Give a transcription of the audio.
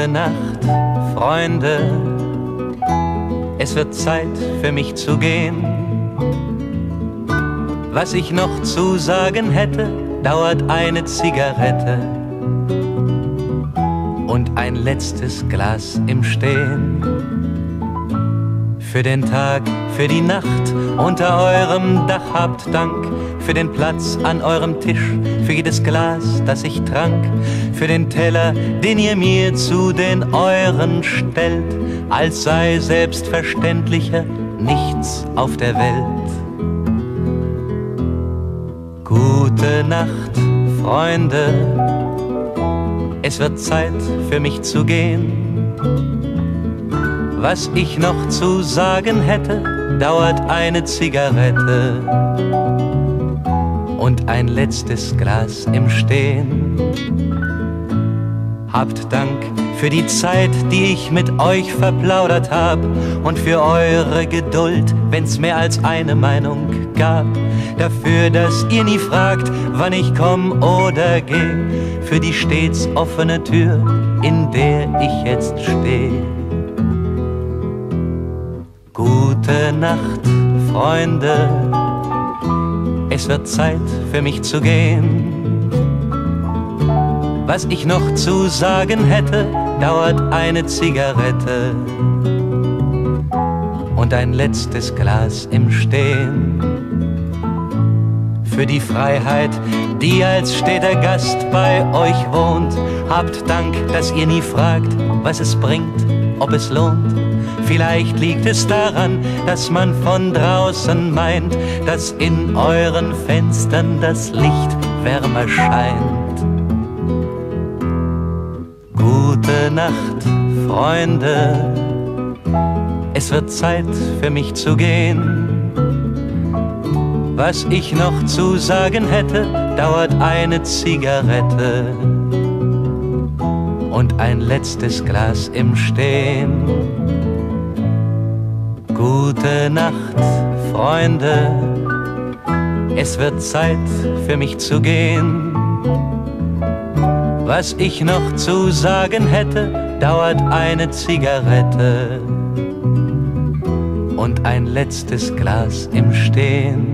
Gute Nacht, Freunde, es wird Zeit für mich zu gehen. Was ich noch zu sagen hätte, dauert eine Zigarette und ein letztes Glas im Stehen. Für den Tag, für die Nacht unter eurem Dach habt Dank, für den Platz an eurem Tisch, für jedes Glas, das ich trank, für den Teller, den ihr mir zu den euren stellt, als sei selbstverständlicher nichts auf der Welt. Gute Nacht, Freunde, es wird Zeit für mich zu gehen. Was ich noch zu sagen hätte, dauert eine Zigarette und ein letztes Glas im Stehen. Habt Dank für die Zeit, die ich mit euch verplaudert hab, und für eure Geduld, wenn's mehr als eine Meinung gab. Dafür, dass ihr nie fragt, wann ich komm oder geh, für die stets offene Tür, in der ich jetzt steh. Gute Nacht, Freunde, es wird Zeit für mich zu gehen. Was ich noch zu sagen hätte, dauert eine Zigarette und ein letztes Glas im Stehen. Für die Freiheit, die als steter Gast bei euch wohnt, habt Dank, dass ihr nie fragt, was es bringt, ob es lohnt. Vielleicht liegt es daran, dass man von draußen meint, dass in euren Fenstern das Licht wärmer scheint. Gute Nacht, Freunde, es wird Zeit für mich zu gehen. Was ich noch zu sagen hätte, dauert eine Zigarette und ein letztes Glas im Stehen. Gute Nacht, Freunde, es wird Zeit für mich zu gehen. Was ich noch zu sagen hätte, dauert eine Zigarette und ein letztes Glas im Stehen.